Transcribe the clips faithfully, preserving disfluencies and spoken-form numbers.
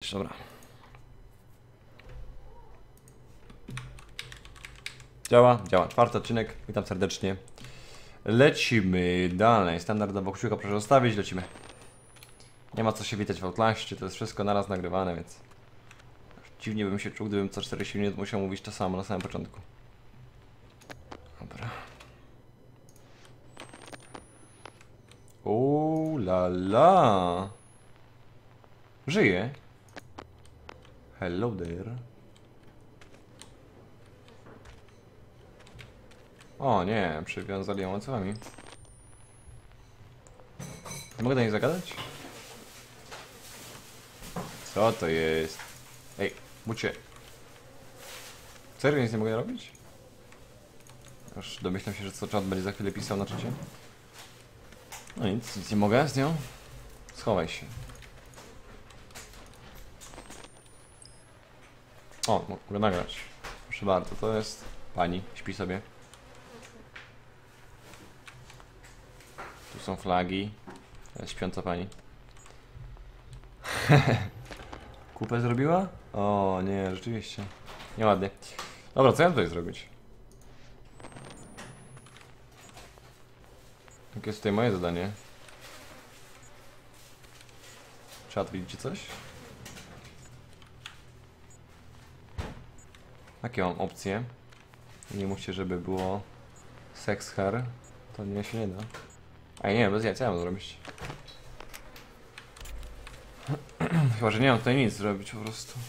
zrobić, dobra. Działa, działa. Czwarty odcinek, witam serdecznie. Lecimy dalej. Standardowo kciuka proszę zostawić, lecimy. Nie ma co się witać w Outlaście, to jest wszystko naraz nagrywane, więc dziwnie bym się czuł, gdybym co czterdzieści minut musiał mówić to samo na samym początku. Dobra. Uuu la la. Żyje. Hello there. O nie, przywiązali ją łańcuchami. Mogę do niej zagadać? Co to jest? Ej, bucie. Serio nic nie mogę robić? Już domyślam się, że co czat będzie za chwilę pisał na czacie. No nic, nic nie mogę z nią. Schowaj się. O, mogę nagrać. Proszę bardzo, to jest pani, śpi sobie. Tu są flagi. To jest śpiąca pani. Kupę zrobiła? O nie, rzeczywiście. Nieładnie. Dobra, co ja tutaj zrobić? Jakie jest tutaj moje zadanie? Czat, widzicie coś? Jakie mam opcje? Nie mówcie, żeby było sex hair. To nie się nie da. A nie, bez jaj, co ja mam zrobić? Chyba, że nie mam tutaj nic zrobić po prostu.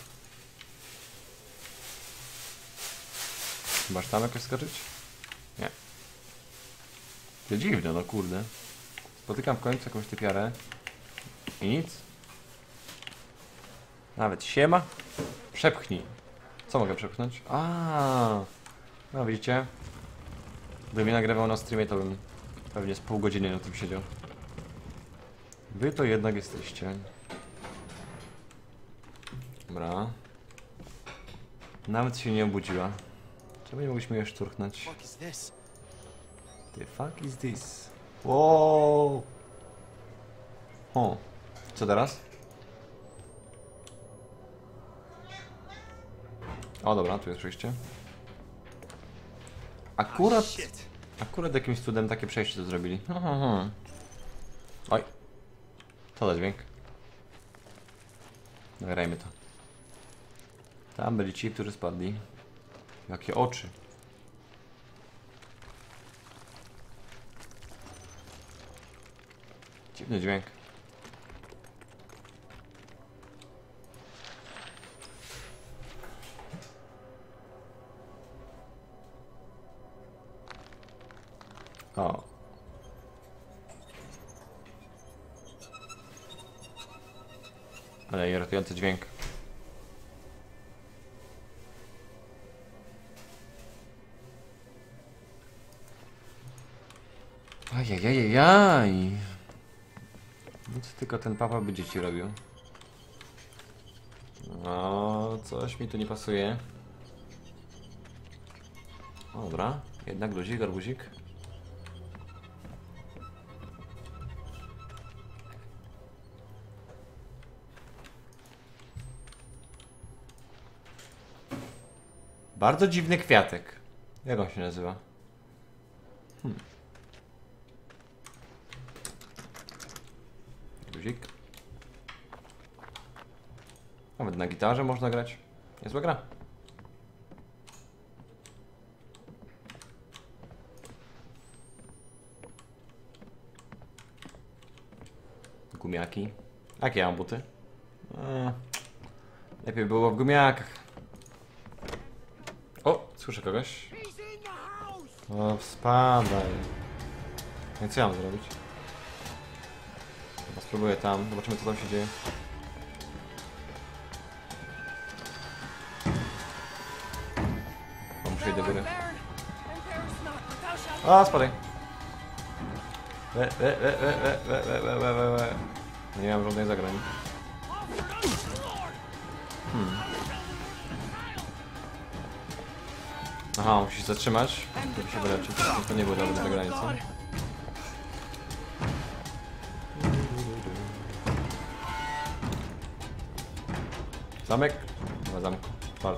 Chyba, że tam jakoś skoczyć? Nie. To dziwne, no kurde. Spotykam w końcu jakąś typiarę. I nic. Nawet siema. Przepchnij. Co mogę przepchnąć? A, no widzicie? Gdybym mnie nagrywał na streamie, to bym pewnie z pół godziny na tym siedział. Wy to jednak jesteście. Dobra. Nawet się nie obudziła. Czemu nie mogliśmy je szturchnąć? The fuck is this? Wow. O. Co teraz? O dobra, tu jest przejście. Akurat... Akurat jakimś cudem takie przejście to zrobili. Aha. Oj. Co za dźwięk? Nagrajmy to. Tam byli ci, którzy spadli. Jakie oczy. Dziwny dźwięk. O. Ale irytujący dźwięk. Ajajajajaj. Nic tylko ten papa by dzieci robił. No, coś mi tu nie pasuje. O, dobra, jednak luzik, arbuzik. Bardzo dziwny kwiatek. Jak on się nazywa? Hmm. Guzik. Nawet na gitarze można grać. Niezła gra. Gumiaki. Jakie ja mam buty? Eee, lepiej było w gumiakach. O, słyszę kogoś. O, spadaj. No i co ja mam zrobić? Chyba spróbuję tam, zobaczymy co tam się dzieje. O, muszę iść do góry. A, spadaj. We, we, we, we, we, we, we, we, we, we. Nie mam żadnej zagrań. Hmm. Aha, musi się zatrzymać, żeby się wyleczyć. To nie było dobre na granicy. Zamek? Nie ma zamku. Pal.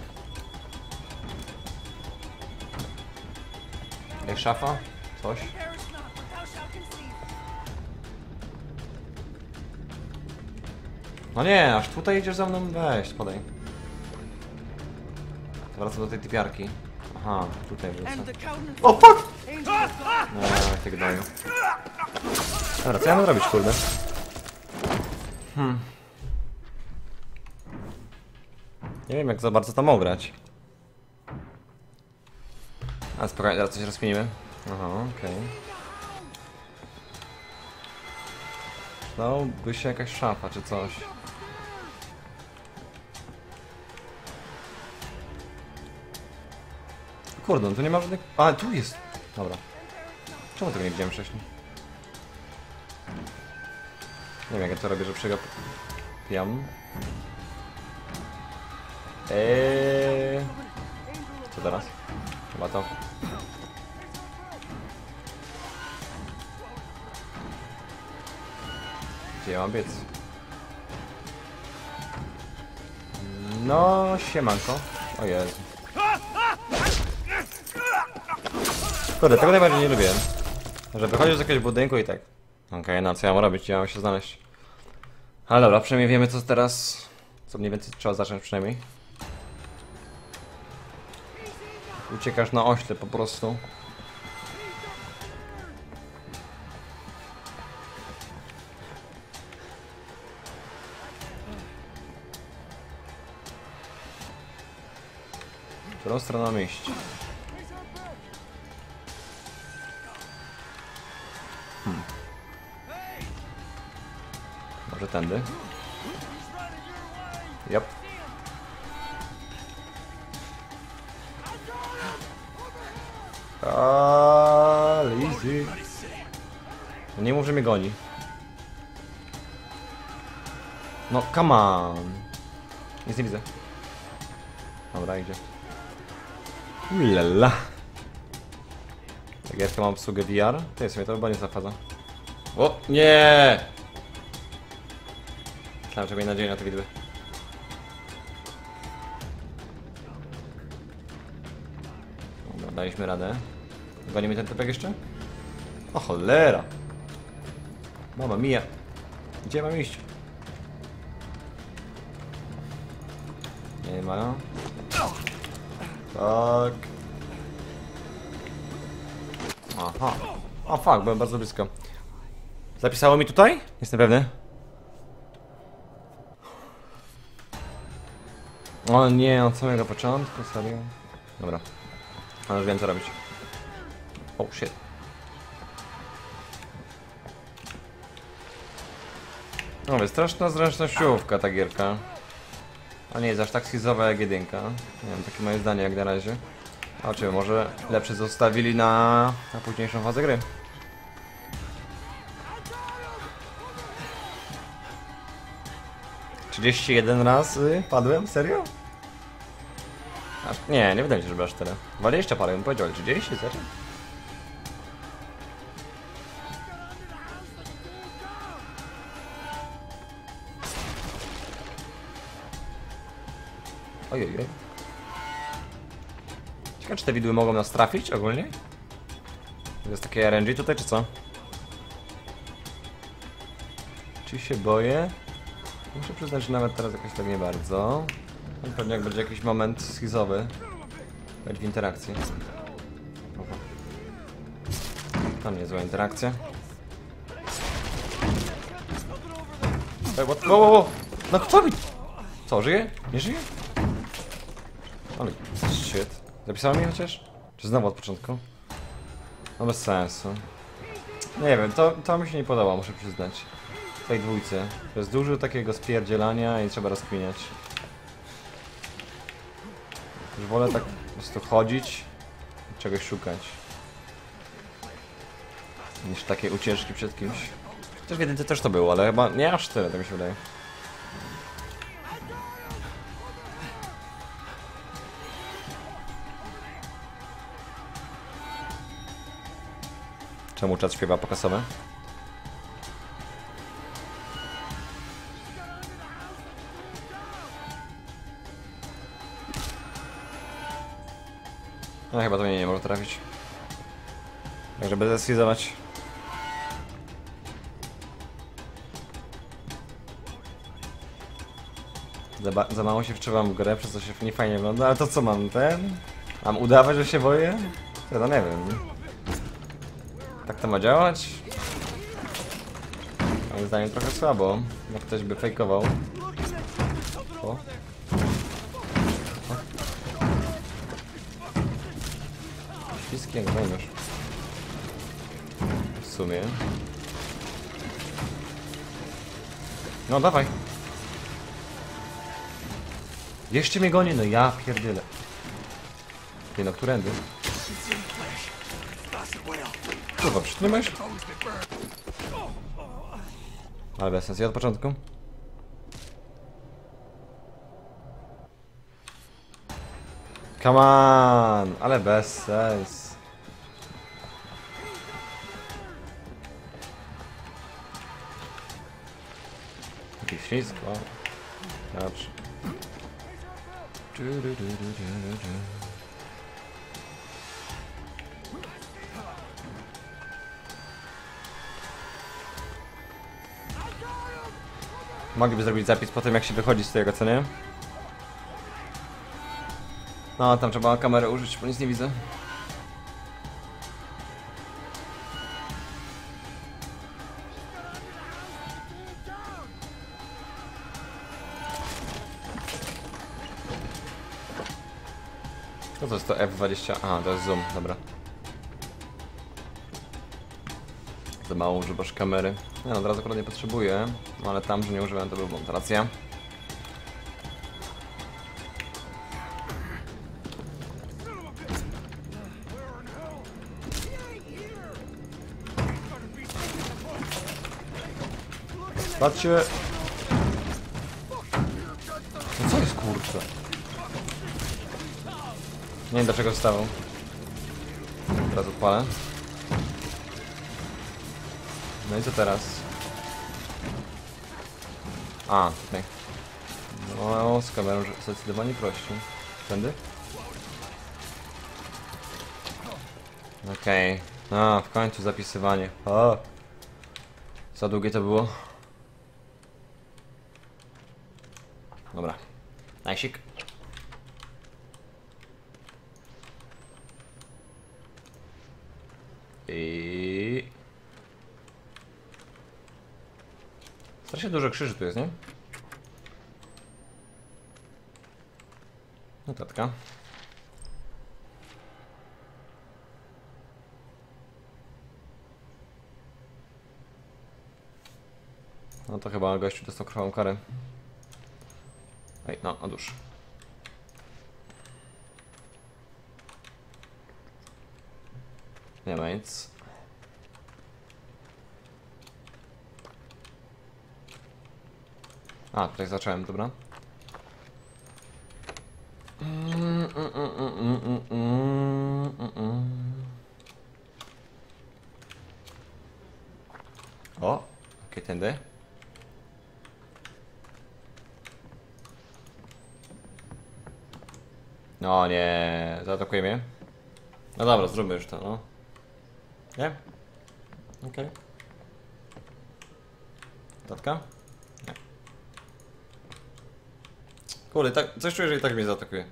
Ej, szafa? Coś? No nie, aż tutaj idziesz za mną? Weź, spadaj. Wracam do tej typiarki. Aha, tutaj wrócę. O, fuck! No, jak tak dają. Dobra, co ja mam robić, kurde? Hmm. Nie wiem, jak za bardzo tam grać. A spokojnie, teraz coś rozkminimy. Aha, okej. Okay. No, by się jakaś szafa czy coś. Kurde, no tu nie ma żadnych... A, tu jest! Dobra. Czemu tego nie widziałem wcześniej? Nie wiem, jak ja to robię, że przegapiam. Eee... Co teraz? Chyba to. Gdzie ja mam biec? No, siemanko. O Jezu. Kurde, tego najbardziej nie lubię. Że wychodzisz z jakiegoś budynku i tak. Okej, okay, no co ja mam robić? Ja mam się znaleźć. Ale dobra, przynajmniej wiemy co teraz... Co mniej więcej trzeba zacząć przynajmniej. Uciekasz na ośle po prostu. W którą stronę mam iść? Hmm. Może tędy? Yep. Ale easy. No nie mów, że mnie goni. No come on. Nic nie widzę. Dobra, idzie. Ulala. Tak, ja mam obsługę V R. To jest mnie to chyba nie zapadza. O nie! Myślałem, że miej nadzieję na te widły. Dobra, daliśmy radę. Goni mi ten typek jeszcze? O cholera! Mama mia! Gdzie mam iść? Nie ma. Tak. Aha. O fuck, byłem bardzo blisko. Zapisało mi tutaj? Jestem pewny. O nie, od samego początku, serio. Dobra. Ale już wiem co robić. Oh shit. No, jest straszna zręcznościówka ta gierka. A nie jest aż tak schizowa jak jedynka. Nie wiem, takie moje zdanie jak na razie. A czy może lepsze zostawili na, na późniejszą fazę gry. trzydzieści jeden razy padłem? Serio? Aż, nie, nie wydaje mi się, żeby aż tyle. dwadzieścia parę bym powiedział, ale trzydzieści? Serio? Ojej. Ciekawe, czy te widły mogą nas trafić ogólnie? To jest takie R N G tutaj, czy co? Czy się boję? Muszę przyznać, że nawet teraz jakoś tak nie bardzo. Pewnie jak będzie jakiś moment schizowy. Będzie w interakcji. Oho. Tam niezła interakcja. Ej, what? Wow, wow, wow. No kto mi? Co, żyje? Nie żyje? Ale shit. Zapisało mi chociaż? Czy znowu od początku? No bez sensu. Nie wiem, to, to mi się nie podoba, muszę przyznać. W tej dwójce. To jest dużo takiego spierdzielania i trzeba rozkminiać. Już wolę tak po prostu chodzić i czegoś szukać. Niż takie ucieczki przed kimś. Chociaż w jedynce też to było, ale chyba nie aż tyle, tak mi się wydaje. Czemu czas śpiewa pokasowe? No chyba to mnie nie może trafić. Także będę schizować. Za, za mało się wczuwam w grę, przez co się nie fajnie wygląda, ale to co mam, ten? Mam udawać, że się boję? Ja to nie wiem. Tak to ma działać? Moim zdaniem trochę słabo, jak ktoś by fejkował. O. O. Śliski jak wejmiesz. W sumie. No dawaj. Jeszcze mnie goni, no ja pierdolę. Ty no, którędy? Kurwa, przytrzymałeś? Ale bez sensu, ja od początku. Come on, ale bez sens. Jakiś ślizg, o. Dobrze. Mogliby zrobić zapis po tym, jak się wychodzi z tego, co nie? No, tam trzeba kamerę użyć, bo nic nie widzę. Co to jest to F dwadzieścia? Aha, to jest zoom, dobra. Za mało używasz kamery. Nie no, od razu akurat nie potrzebuję, no ale tam, że nie używałem, to był błąd, racja. Patrzcie! No co jest, kurczę? Nie wiem, dlaczego wstawał. Teraz odpalę. No i co teraz? A, tutaj. No, z kamerą zdecydowanie prościej. Tędy? Okej. Okay. No, w końcu zapisywanie. O! Za długie to było? Dobra. Najsik. I... Strasznie dużo krzyży tu jest, nie? Notatka. No to chyba gościu dostał krwawą karę. Ej, no, odłóż. Nie ma nic. A, tutaj zacząłem, dobra. O, okej, okay, tędy. No nie, zaatakuje mnie. No dobra, zróbmy już to, no. Nie? Okej. Okay. Tatka? Nie. Kurde, tak, coś czuję, że i tak mnie zaatakuje.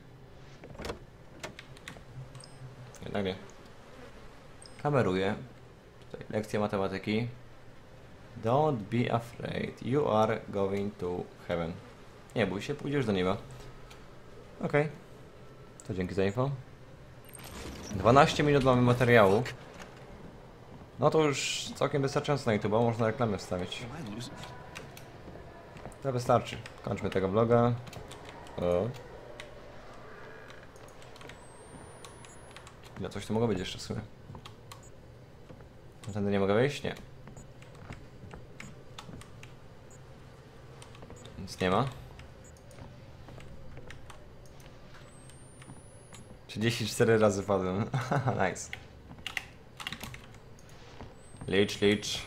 Jednak nie. Kameruję. Tutaj lekcja matematyki. Don't be afraid. You are going to heaven. Nie bój się, pójdziesz do nieba. Okej. Okay. To dzięki za info. dwanaście minut mamy materiału. No to już całkiem wystarczająco na YouTube, można reklamę wstawić. To wystarczy. Kończmy tego vloga. O. Ile coś tu mogło być jeszcze w sumie? Tędy nie mogę wejść? Nie. Nic nie ma. trzydzieści cztery razy padłem. Nice. Licz, licz.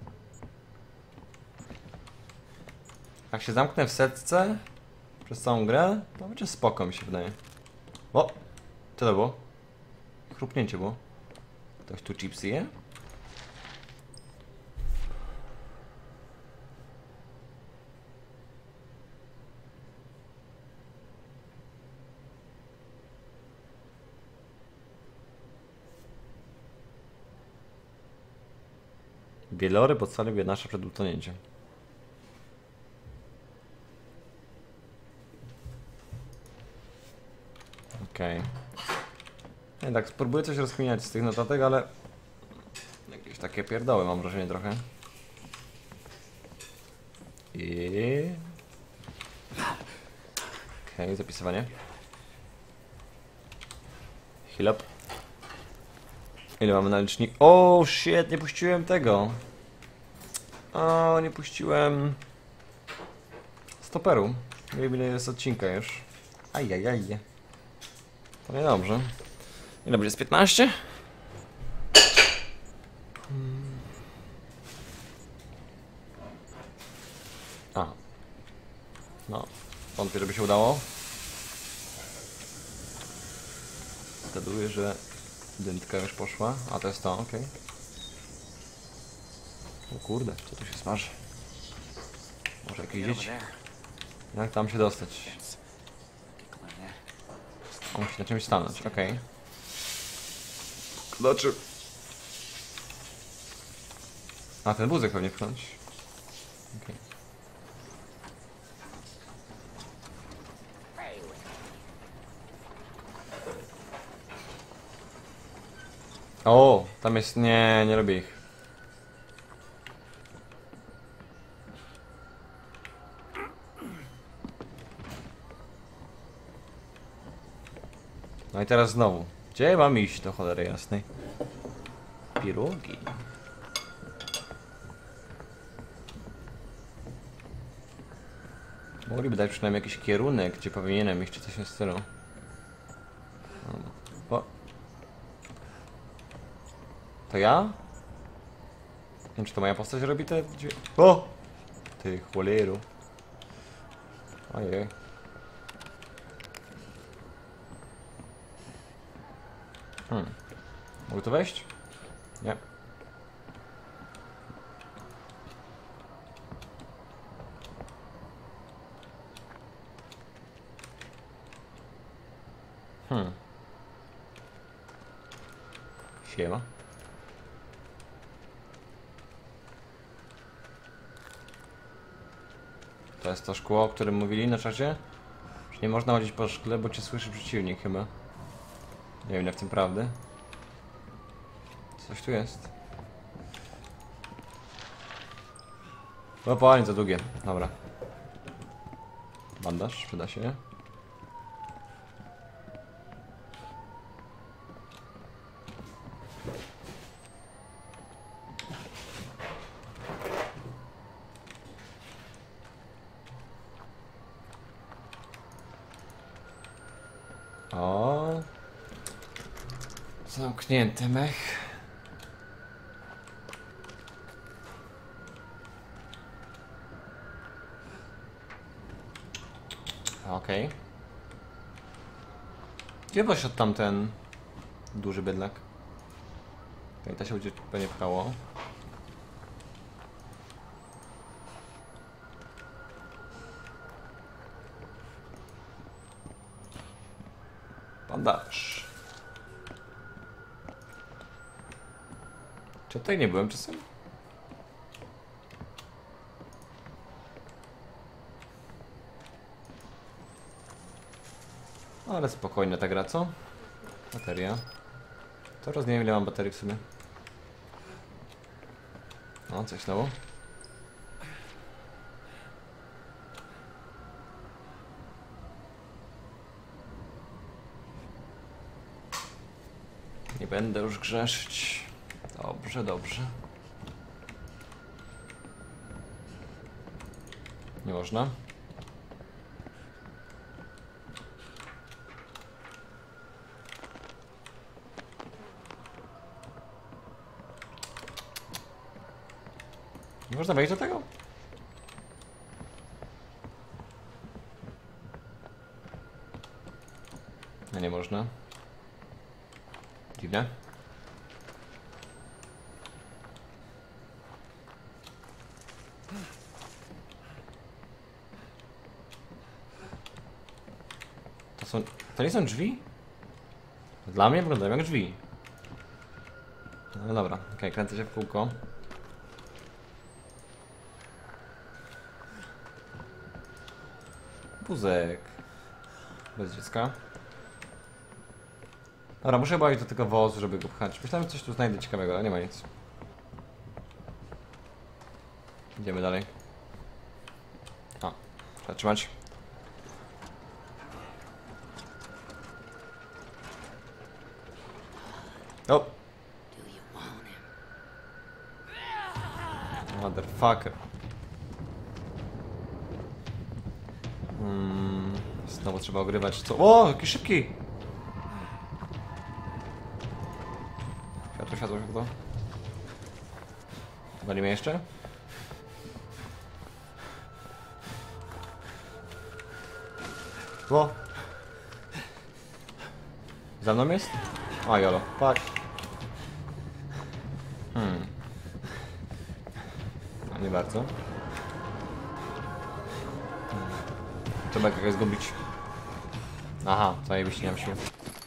Jak się zamknę w setce przez całą grę, to będzie spoko, mi się wydaje. O! Co to było? chrupnięcie było. Ktoś tu chipsy je? Wieloryb ocalił Janasza przed utonięciem. Okej. Okay. Nie, tak spróbuję coś rozkminiać z tych notatek, ale jakieś takie pierdoły mam wrażenie trochę. I... Okej, okay, zapisywanie. Heal up. Ile mamy na licznik? O, shit, nie puściłem tego. O, nie puściłem stoperu. Nie wiem ile jest odcinka już. Ajajaj. To niedobrze. Ile będzie z piętnaście? A. No. Wątpię, żeby się udało. Zgaduję, że dętka już poszła. A to jest to, okej. Okay. O kurde, co tu się smaży? Może jakieś dzieci? Jak tam się dostać? On musi na czymś stanąć, okej. Okay. Znaczy... A, ten wózek pewnie pchnąć. Okej. Okay. O, tam jest... Nie, nie lubię ich. No i teraz znowu. Gdzie mam iść do cholery jasnej? Pirogi. Mogliby dać przynajmniej jakiś kierunek, gdzie powinienem iść, czy coś w tym stylu. O. To ja? Nie wiem, czy to moja postać robi te... O! Ty choleru. Ojej. Hmm. Mogę tu wejść? Nie. Hmm. Siema. To jest to szkło, o którym mówili na czacie? Że nie można chodzić po szkle, bo cię słyszy przeciwnik chyba. Nie wiem, jak w tym prawdy. Coś tu jest. O, panie, za długie. Dobra. Bandaż, przyda się. O. Zamknięty mech. Okej. Okay. Gdzie poszedł tamten duży bydlak? Okej, okay, to się będzie pewnie pchało. Bandaż. Czy tutaj nie byłem czasem? Ale spokojna ta gra, co? Bateria. Teraz nie wiem, ile mam baterii w sumie. No, coś znowu. Nie będę już grzeszyć. Dobrze, dobrze. Nie można. Nie można wejść do tego? No nie można. Dziwne. To są... To nie są drzwi? Dla mnie wyglądają jak drzwi. No dobra, okej, okay, kręcę się w kółko. Wózek. Bez dziecka. Dobra, muszę chyba iść do tego wozu, żeby go pchać. Myślałem, że coś tu znajdę ciekawego, ale nie ma nic. Idziemy dalej. O, trzeba trzymać. O! Motherfucker. Hmm, znowu trzeba ogrywać. Co? O, jaki szybki! Światło, światło, światło. Walimy jeszcze? O! Za mną jest? A, jolo, patrz. Hmm. A nie bardzo. Hmm. Trzeba jakoś zgubić. Aha, zajebiście, nie mam siły.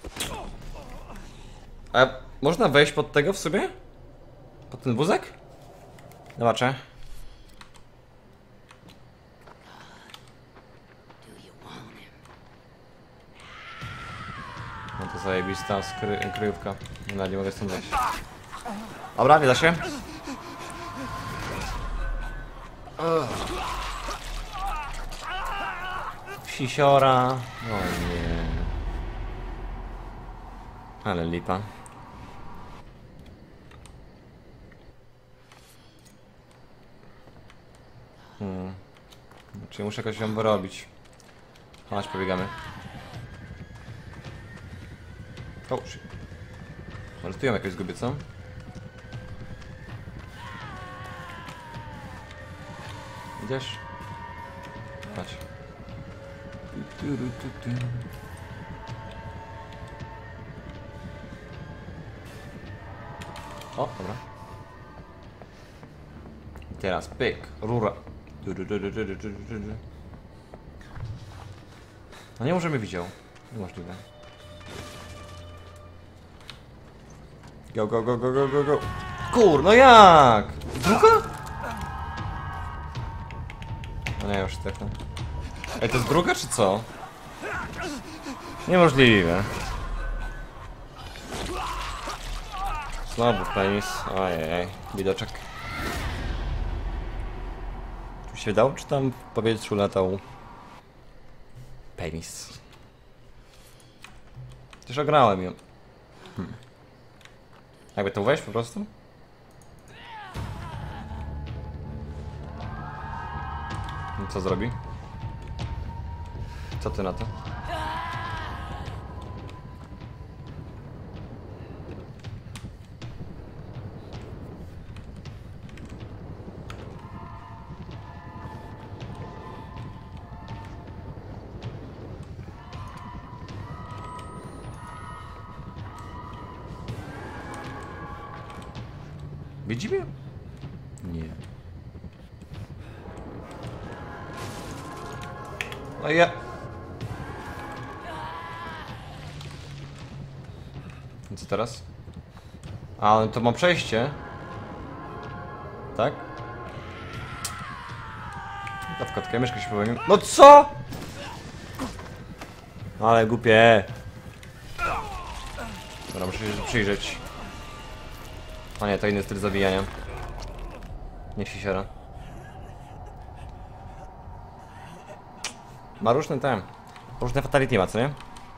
A można wejść pod tego w sobie? Pod ten wózek? Zobaczę. No to zajebista skry kryjówka. No, nie mogę stąd wejść. Dobra, nie da się. Psisiora. O nie. Ale lipa. Hmm. Czyli muszę jakoś ją wyrobić. Chodź, pobiegamy. O, shit. Może tu ją jakoś zgubię, co? Idziesz? Chodź. O, dobra. Teraz pyk, rura. No nie możemy widział. Niemożliwe. Go, go, go, go, go, go, go. Kur, no jak? Druga? No nie, już tak. Ej, to jest druga czy co? Niemożliwe. Znowu penis. Ojej, widoczek. Czy się dał, czy tam w powietrzu latał penis? Też ograłem ją. Hmm. Jakby to wejść po prostu? I co zrobi? Co ty na to? Widzi mnie? Nie. No ja... I co teraz? A, on to ma przejście. Tak? Ta w kotkę, myszkę się powiem. No co?! Ale głupie. Dobra, muszę się przyjrzeć. O nie, to inny styl zabijania. Nie sisiora. Ma różne ten. Różne fatality ma, co nie?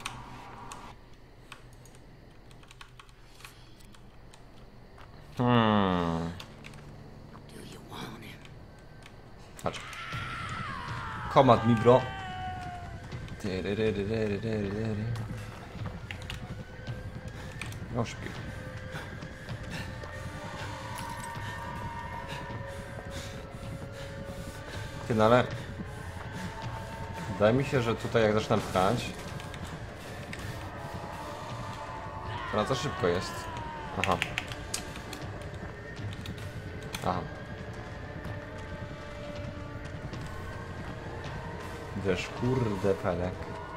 Hmm. Chodź. Komad mi, bro. No szybki. Ty, no ale... Wydaje mi się, że tutaj jak zaczynam pchać... Ona za szybko jest. Aha. Aha. Wiesz, kurde pelek.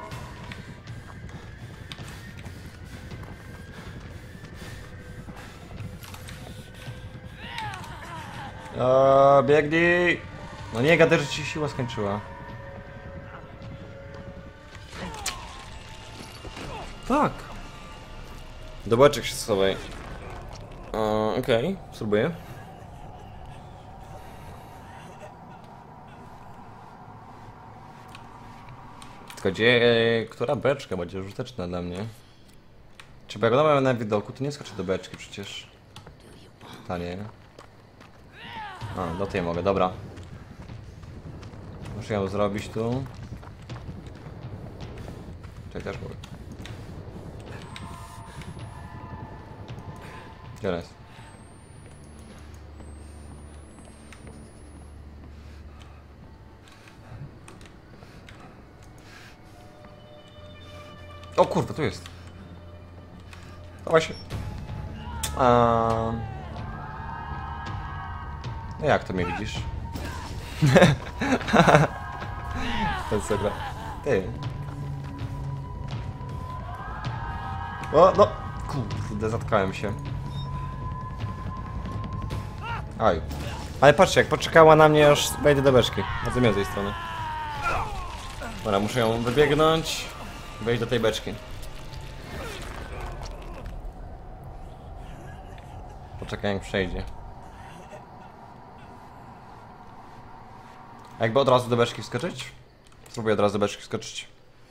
O, biegnij! No nie gadaj, że ci siła skończyła. Tak. Do beczek się schowaj. Okej, okay, spróbuję. Tylko gdzie, e, która beczka będzie użyteczna dla mnie? Czy bo jak ona ma na widoku, to nie skoczę do beczki przecież. Ta nie. A, do tej mogę, dobra. Muszę ją zrobić tu. Czekaj, też mogę. Gdzie ona jest? O kurwa, tu jest. Dawaj się. A... No jak to mnie widzisz? To jest dobra. Ty. O, no. Kurde, zatkałem się. Aj. Ale patrzcie, jak poczekała na mnie, aż wejdę do beczki. Bardzo miło z tej strony. Dobra, muszę ją wybiegnąć. Wejść do tej beczki. Poczekaj, jak przejdzie. A jakby od razu do beczki wskoczyć? Spróbuję od razu do beczki wskoczyć.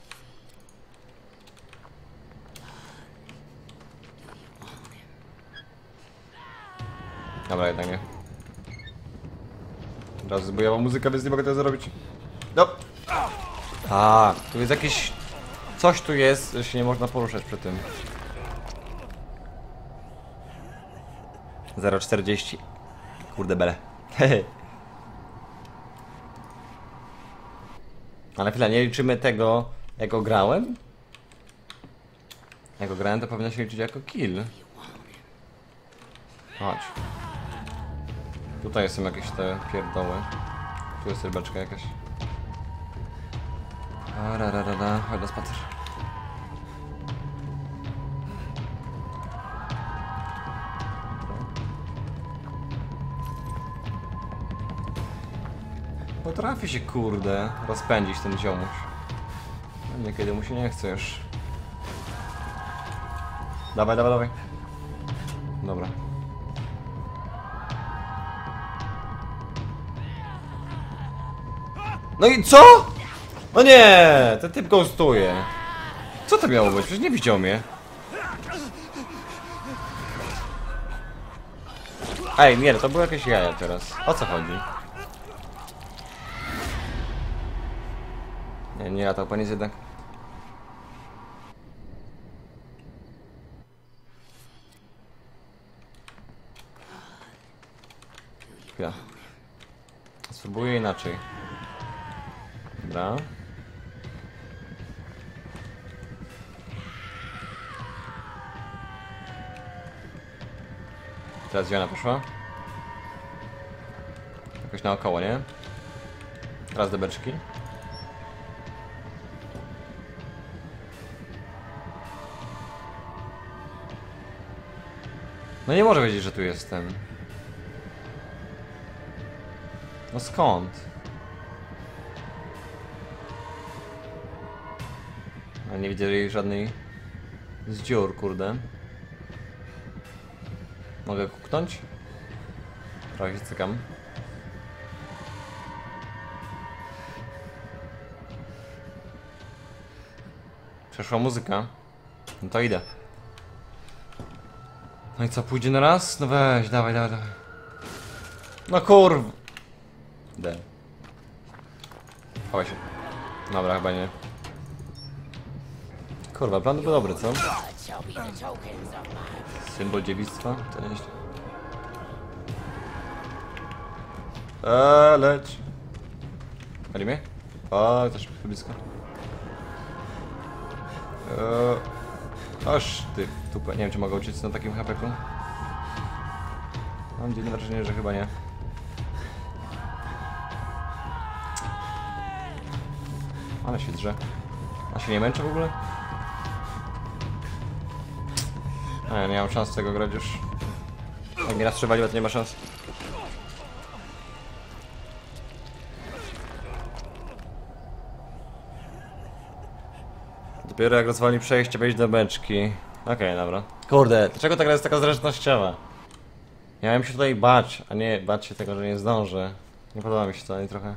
Dobra, jednak nie. Od razu bojowa muzyka, więc nie mogę tego zrobić. No. A, tu jest jakieś... Coś tu jest, że się nie można poruszać przy tym. zero czterdzieści. Kurde bele. Ale chwila, nie liczymy tego, jak go grałem? Jak go grałem, to powinno się liczyć jako kill. Chodź. Tutaj są jakieś te pierdoły. Tu jest rybeczka jakaś. A, ra, ra, ra, ra. Chodź na spacer. Potrafi się, kurde, rozpędzić ten ziomuś. No niekiedy mu się nie chce już. Dawaj, dawaj, dawaj. Dobra. No i co? No nie! Ten typ ghostuje. Co to miało być? Przecież nie widział mnie. Ej, nie, to było jakieś jaja teraz. O co chodzi? Nie, nie latał pan jest jednak. Chwila. Spróbuję inaczej. Dobra. Teraz gdzie ona poszła? Jakoś naokoło, nie? Teraz do beczki. No nie może wiedzieć, że tu jestem. No skąd? A nie widzę jej żadnej z dziur, kurde. Mogę kuknąć? Trochę się cykam. Przeszła muzyka. No to idę. No i co, pójdzie na raz? No weź, dawaj, dawaj, dawaj. No kurw. D. Chowaj się. Dobra, chyba nie. Kurwa, plan był dobry, co? Symbol dziewictwa? To nieźle. Eee, leć. Pali mnie? O, też blisko. Eee. Oż ty, tupę. Nie wiem, czy mogę uciec na takim hapeku. Mam dziwne wrażenie, że chyba nie. Ale się drze. A się nie męczę w ogóle? A ja nie mam szans tego grać już. Jak mi raz trzeba, to nie ma szans. Dopiero jak rozwali przejście, wejść do beczki. Okej, okay, dobra. Kurde, dlaczego ta gra jest taka zręcznościowa? Miałem się tutaj bać, a nie bać się tego, że nie zdążę. Nie podoba mi się to ani trochę.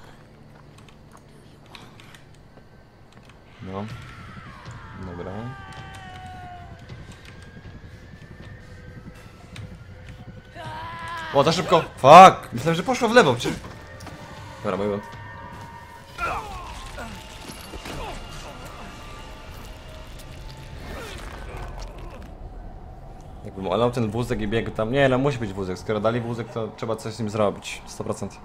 No. Dobra. O, za szybko! Fuck! Myślałem, że poszło w lewo, przecież... Dobra, mój błąd. Jakbym olał ten wózek i biegł tam... Nie, no musi być wózek. Skoro dali wózek, to trzeba coś z nim zrobić. sto procent.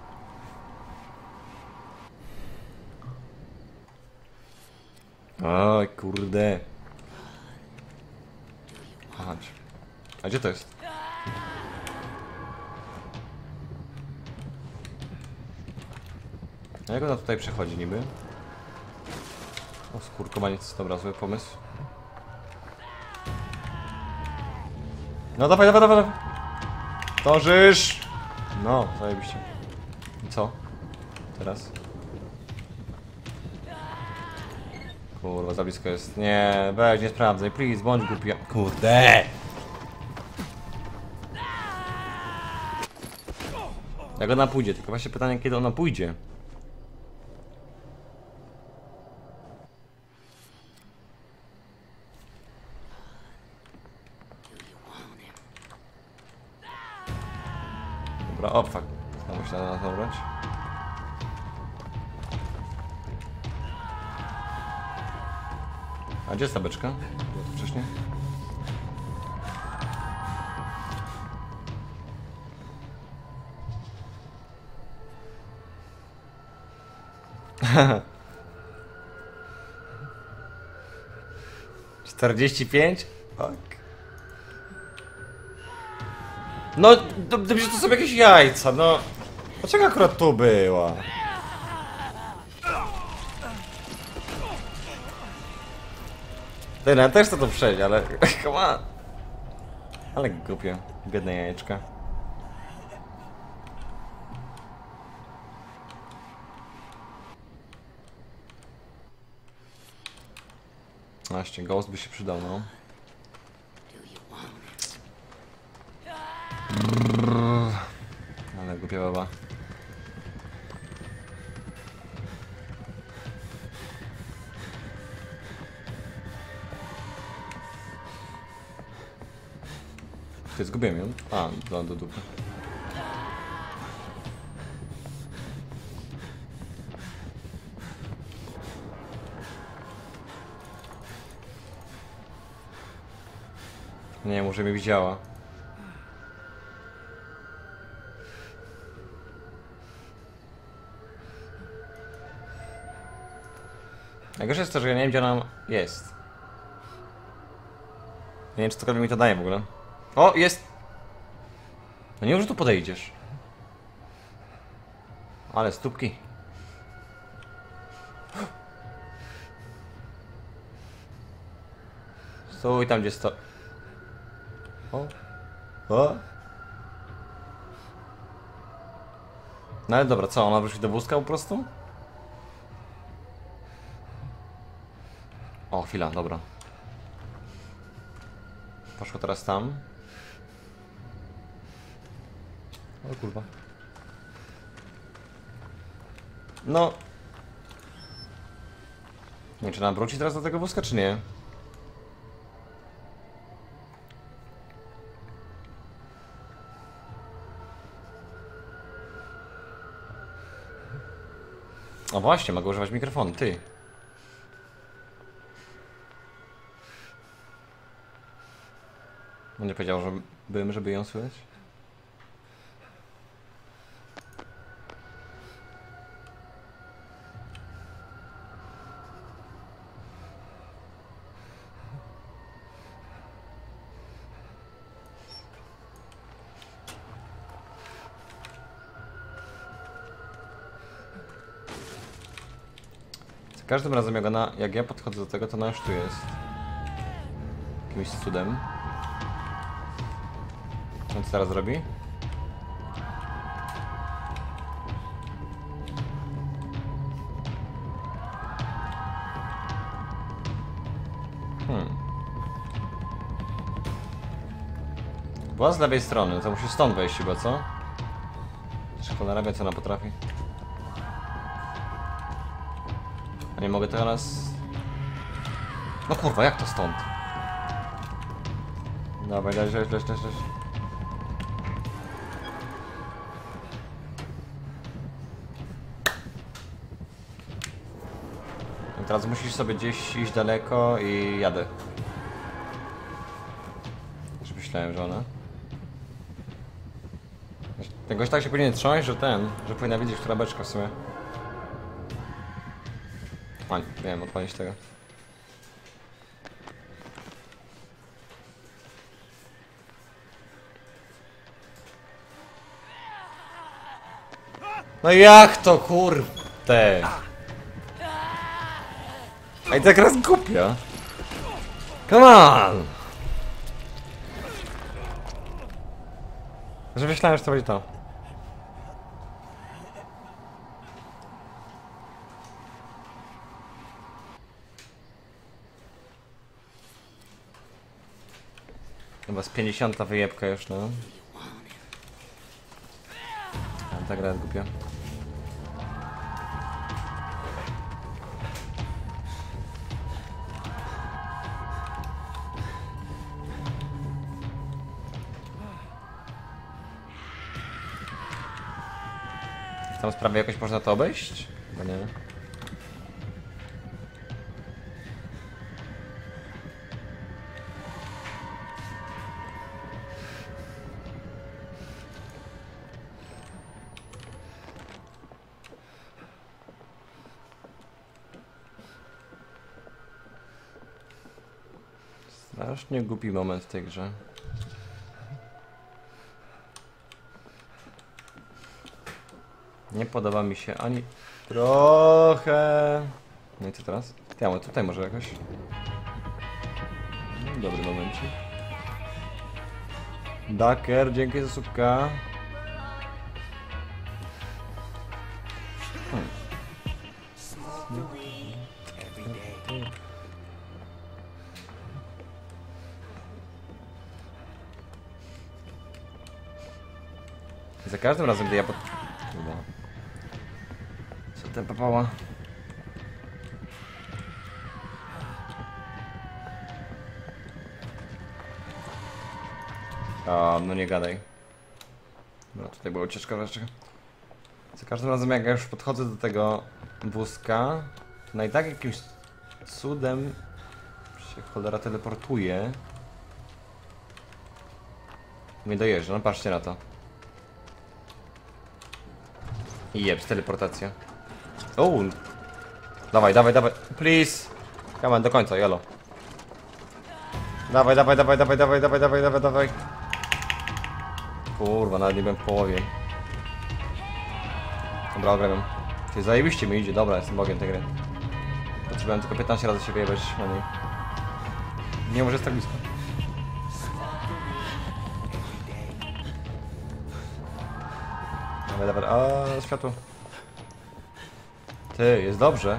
Oj, kurde. Chodź. A gdzie to jest? A jak ona tutaj przechodzi niby? O, skurkowaniec. Dobra, zły pomysł. No dawaj, dawaj, dawaj, dawaj. Dążysz! No, zajebiście. I co? Teraz? Kurwa, za blisko jest. Nie, weź, nie sprawdzaj, please, bądź głupia. Kurde! Jak ona pójdzie, tylko właśnie pytanie, kiedy ona pójdzie. Dobra, o fuck. Znowu się na to brać. A gdzie jest ta beczka? Było to wcześniej. czterdzieści pięć? Tak. No, to, to, to są jakieś jajca, no. Dlaczego akurat tu była? Ty, no, też to tu przejść, ale... Come on. Ale głupie. Biedne jajeczka. Właśnie, ghost by się przydał, no. Ale głupia baba. Ty, zgubiłem ją? A, do, do dupy. Nie, może mnie widziała. Najgorsze jest to, że ja nie wiem, gdzie ona jest. Nie wiem, czy cokolwiek mi to daje w ogóle. O, jest! No nie, że tu podejdziesz. Ale stópki. Stój tam, gdzie sto... O. O. No ale dobra, co? Ona wróci do wózka po prostu? O, chwila, dobra. Poszło teraz tam. O kurwa. No. Nie wiem, czy nam wróci teraz do tego wózka, czy nie? O właśnie, mogę używać mikrofonu, ty. Nie powiedział, żebym, żeby ją słychać? każdym razem jak, ona, jak ja podchodzę do tego, to ona już tu jest. Jakimś cudem. Co teraz robi? Hmm. Była z lewej strony, to musi stąd wejść chyba, co? Czy cholera wie, co ona potrafi? A nie mogę teraz... No kurwa, jak to stąd? Dawaj, leż, leż, leż, leż, leż. I teraz musisz sobie gdzieś iść daleko i jadę. Już myślałem, że ona... Ten gość tak się powinien trząść, że ten, że powinna widzieć, która beczka w sumie. A, nie wiem, odpalić tego. No jak to kurde? Ej, tak raz głupia. Come on! Że myślałem, że to będzie to. Chyba z pięćdziesiąta wyjebka już, no. A, ta gra jest głupia. W tą sprawę jakoś można to obejść? Chyba nie. Strasznie głupi moment w tej grze. Nie podoba mi się ani trochę. No i co teraz? Ja, ale tutaj może jakoś. Dobry momencik. Daker, dzięki za słupka. Hmm. Za każdym razem, gdy ja pod... Co ten papała? A, no nie gadaj. No tutaj była ucieczka wreszcie. Za każdym razem jak ja już podchodzę do tego wózka, to no i tak jakimś cudem się cholera teleportuje. Nie dojeżdża, no patrzcie na to. I jeb, teleportacja. O, dawaj, dawaj, dawaj, please. Come on, do końca, jolo. Dawaj, dawaj, dawaj, dawaj, dawaj, dawaj, dawaj, dawaj, dawaj. Kurwa, nawet nie byłem w połowie. Dobra, ogram. Ty zajebiście mi idzie, dobra, jestem bogiem tej gry. Potrzebowałem tylko piętnaście razy się wyjebać na niej. Nie może jest tak blisko. Dawaj, dawaj, a światło. Ty, jest dobrze.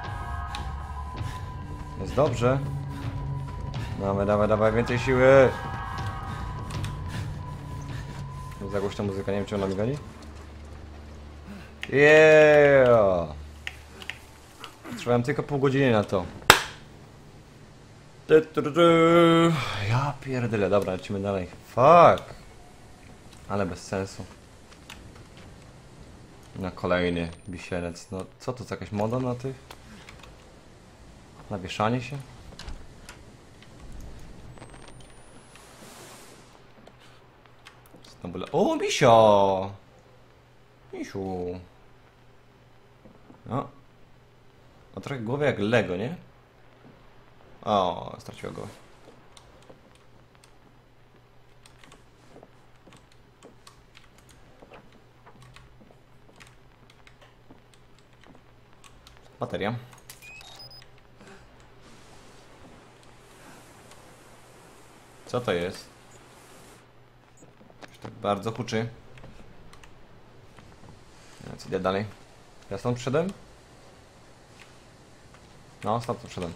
Jest dobrze. Dawaj, dawaj, dawaj, więcej siły. Za głośna muzyka, nie wiem czy ona mi goni. Yeah! Trzymałem tylko pół godziny na to. Ja pierdolę, dobra, lecimy dalej. Fuck! Ale bez sensu. Na kolejny wisielec. No co to, jakaś moda na tych? Na wieszanie się? O, misio! Misiu! No. Ma trochę głowę jak Lego, nie? O, straciła głowę. Bateria. Co to jest? Już tak bardzo huczy. No, co idę dalej? Ja stąd przyszedłem? No, stąd przyszedłem.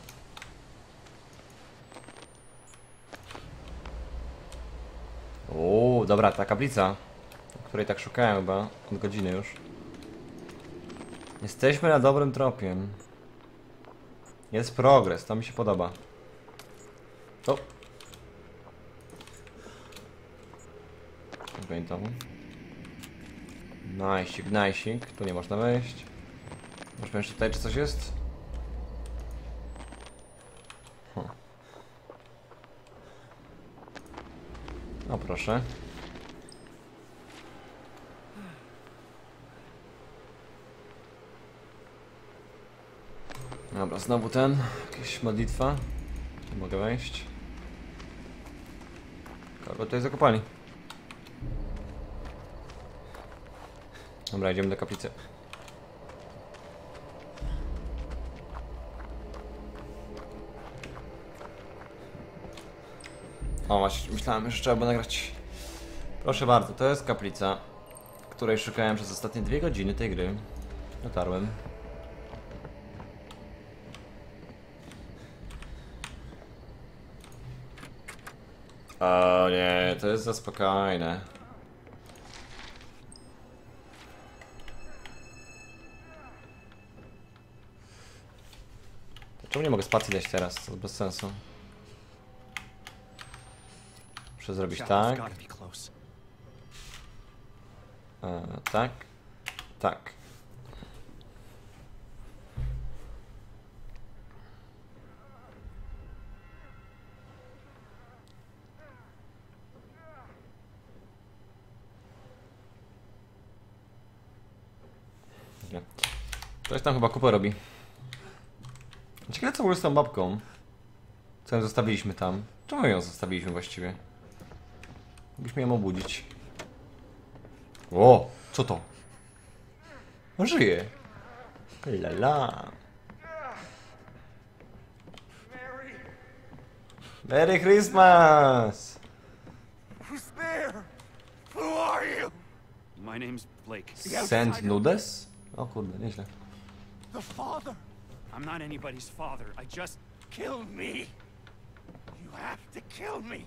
Uuu, dobra, ta kaplica, o której tak szukałem chyba od godziny już. Jesteśmy na dobrym tropie. Jest progres, to mi się podoba. O! Pamiętam. Najsik, najsik. Tu nie można wejść. Może jeszcze tutaj, czy coś jest? Huh. No proszę. Dobra, znowu ten. Jakaś modlitwa. Nie mogę wejść. Kogo tutaj zakopali? Dobra, idziemy do kaplicy. O właśnie, myślałem, że trzeba by nagrać. Proszę bardzo, to jest kaplica, której szukałem przez ostatnie dwie godziny tej gry. Dotarłem. O nie, to jest za spokojne. Czemu nie mogę spacji dać teraz? To bez sensu. Muszę zrobić tak. E, tak. Tak. Nie. Ktoś tam chyba kupę robi. Ciekawe co w ogóle z tą babką. Co ją zostawiliśmy tam? Czemu ją zostawiliśmy właściwie? Mogliśmy ją obudzić. O! Co to? On żyje. Lala. Merry Christmas! Who's there? Who are you? My name's Blake. Saint Nudes? O kurde, nieźle. The father. I'm not anybody's father. I just... Kill me. You have to kill me.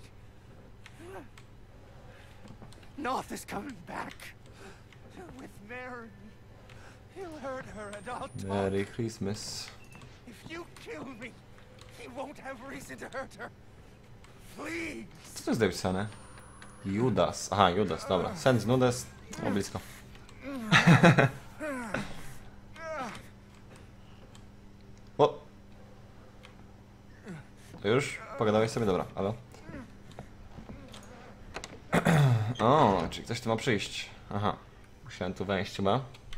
Noth is coming back. With Mary. He'll hurt her and I'll talk. Merry Christmas. If you kill me, he won't have reason to hurt her. Please. Co to jest napisane? Judas. Aha, Judas, dobra. Saint Nudes. O, blisko. O! To już? Pogadałeś sobie? Dobra, halo. O, czyli ktoś tu ma przyjść. Aha. Musiałem tu wejść chyba.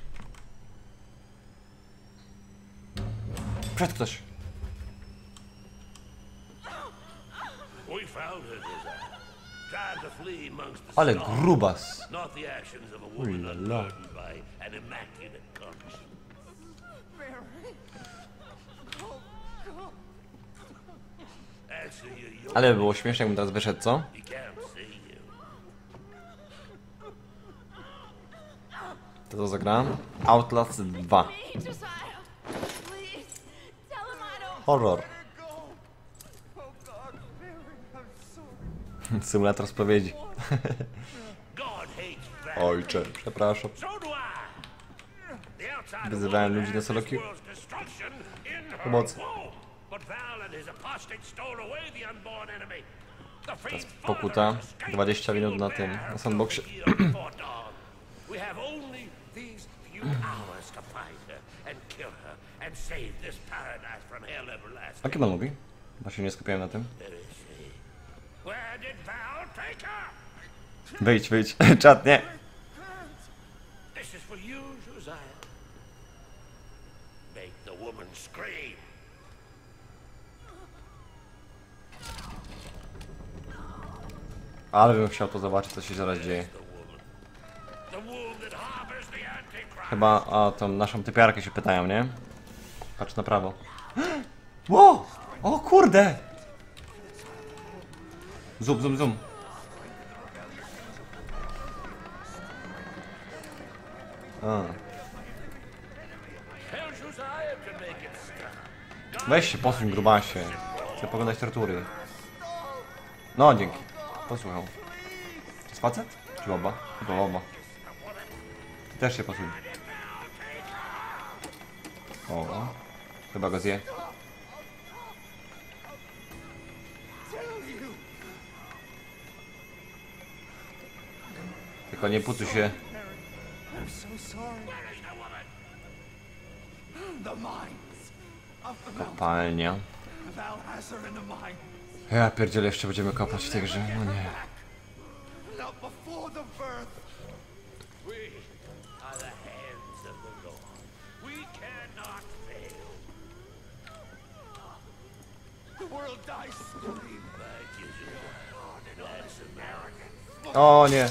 Przed ktoś. We found her, Desire. Tried to flee amongst the Ale stars, grubas. not the actions of a woman Ooh la la. unburdened by an immaculate conscience. Mary. Go, go. Answer you, your Ale by było śmiesznie, jakbym teraz wyszedł, co? he can't see you. To co zagram? Outlast dwa. Josiah, please tell him I don't. Horror. Go. Oh God, Mary, I'm sorry. Symulator spowiedzi. God hates bad. Ojcze, przepraszam. So do I. The outside Wyzywałem world ludzi na has solo this queue. world's destruction in her Pomocy. womb. But Val and his apostate stole away the unborn enemy. The faith pokuta. father escaped dwadzieścia minut na sealed tym, bear na sandboxie. from the before dawn. We have only these few hours to find her and kill her and save this paradise from hell A everlasting. kim on mówi? Bo się nie skupiałem na tym. Where is she? Where did Val take her? Wyjdź, wyjdź. Czat, nie. This is for you, Josiah. Make the woman scream. Ale bym chciał to zobaczyć, co się zaraz dzieje. The woman. The womb that harbors the Antichrist. Chyba o tą naszą typiarkę się pytają, nie? Patrz na prawo. Ło! O kurde! Zoom, zoom, zoom. A. Weź się, posuń grubasie. Chcę poglądać tortury. No, dzięki. Posłuchał. To jest facet? Czy baba? Chyba baba. Ty też się posuń. O, chyba go zje. Tylko nie pucuj się. I'm so sorry. The mines of the mountain. Kopalnia. Valhazar in the mine. Ja pierdzielę, jeszcze będziemy kopać w tej grze. No nie. Not before the birth. We are the hands of the Lord. We cannot fail. The world dies screaming. That's American. O nie.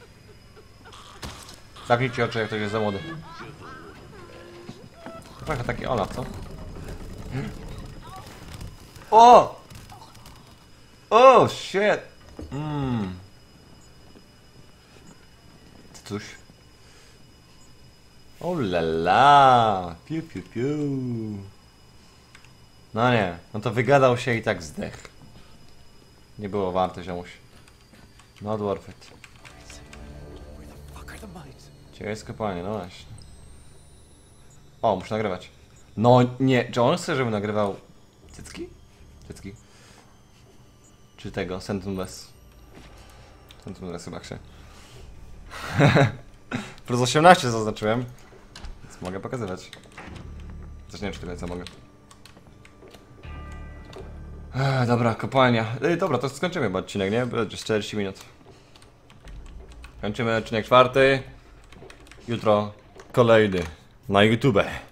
Zamknijcie oczy, jak ktoś jest za młody. Trochę taki Olaf, co? O! O, shit! Mmm. Coś. O la la! Piu, piu, piu. No nie, no to wygadał się i tak zdech. Nie było warto, ziomuś. Not worth it. Fuck are the mines? Ciekawe jest kopalnie, no właśnie. O, muszę nagrywać. No nie, czy on chce, żebym nagrywał cycki? Cycki. Czy tego, Sentineless. Sentineless chyba się. Plus osiemnaście zaznaczyłem. Więc mogę pokazywać. Coś nie wiem, czy tyle co mogę. Ech, dobra, kopalnia. Ej, dobra, to skończymy chyba odcinek, nie? Będzie czterdzieści minut. Kończymy odcinek czwarty. Jutro kolejny na YouTube.